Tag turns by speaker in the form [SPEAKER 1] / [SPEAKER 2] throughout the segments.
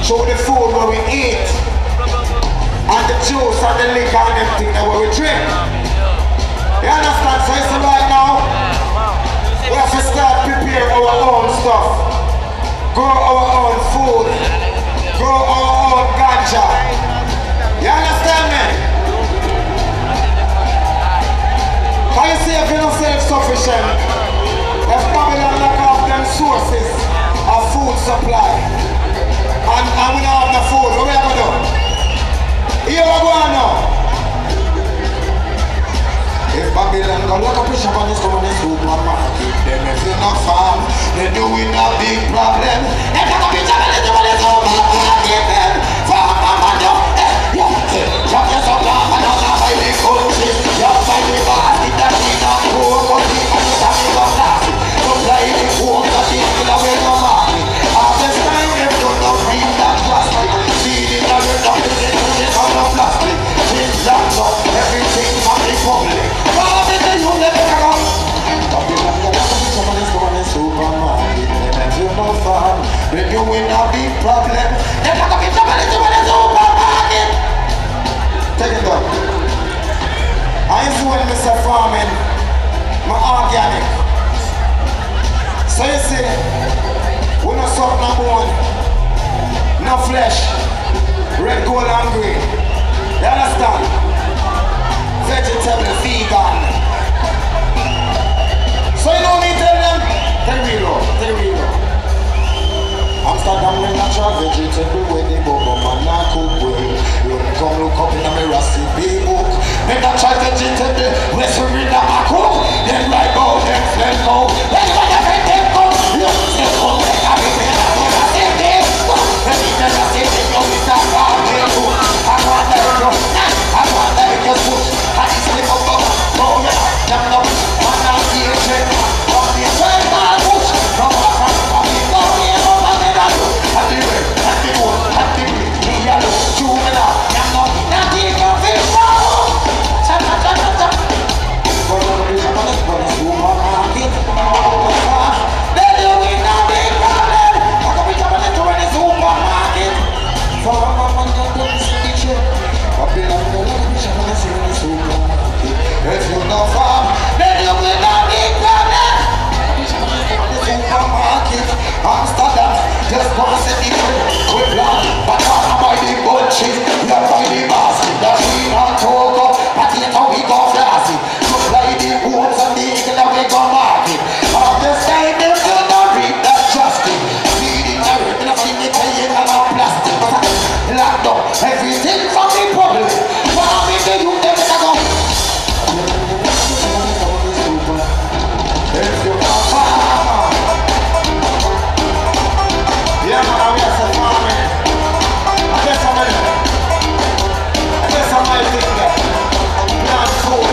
[SPEAKER 1] show the food where we eat, and the juice and the liquor and everything that we drink. You understand? So it's right now, we have to start prepare our own stuff, grow our own food, grow our own ganja. You understand me? Can you see if you're not self-sufficient? If Babylon lack off them sources of food supply, and we don't have the food, what we have to do? Here we go now. If Babylon go look up the shop and it's coming in the supermarket, then if you not farm, they're doing a big problem. If you look up the shop and it's coming in the supermarket, then farm and you chop yourself down and don't buy the country. You buy the basket that you don't go, but you can't have it on plastic. You buy the food that you still away no market. All this time if you don't read that plastic, feed it and you're not getting it on the plastic. Things that up everything from the public. You never go. Babylon go to the shop and it's going in the supermarket. And if you not farm, then you will not be problem. Then you go to the shop and it's going in the supermarket. Take it down. I used to when I say farming, my organic. So you see, we no salt, no bone, no flesh, red, gold and green. You understand? Vegetable, vegan. So you know me tell them, tell me low. Amsterdam with natural vegetable with the bubble man and cook way. You come look up in a recipe book. Then natural vegetable, where's the read a cook? Then right go, then flame go. Then you got everything go. You still go, then everything go. Then you never see the young is a farm. I want that you, I want that you push. I just live up, oh yeah, them no. Man and the train, from the train man push. From the front, from the door, yeah, no man in that room. At the way, at the wood, at the way, me yellow, juvenile, them no. Now take your fish now. Chop, chop, chop, chop, chop. Go to the supermarket. Then you win a big problem. How come we jump on the supermarket? For a moment, you don't see the shit. Babylon, go to the supermarket. If you don't farm, then you will not be problem. Supermarket, Amsterdam, just go and set the food with blood. But not buy the bunches, you buy the basket. The tree and cocoa, potato we go flashy. Supply the homes and the eagle that we go market. All this time they still not read that justice. Feeding the rip, not see me paying and not plastic. Locked up, everything from the public. Farming the youth, them to go. If you not farm, yeah man, we are some farming. I guess I'm my thing there. Plant food.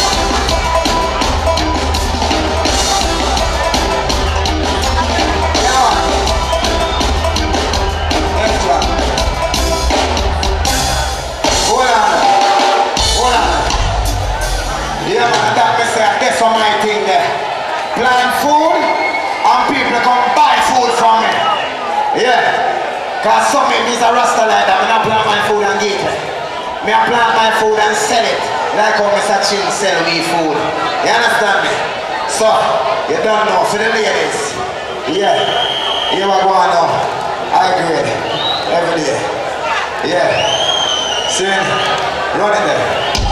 [SPEAKER 1] Yeah man. Extra. Hold on. Yeah man, that me say, I guess I'm my thing there. Plant food and people come buy food from me. Yeah. Cause some of me is a rasta like that. I don't plant my food and give it. Me I plant my food and sell it. Like how Mr. Chin sell me food. You understand me? So, you don't know for the ladies. Yeah. Here we go now. I grade. Every day. Yeah. See? Running there.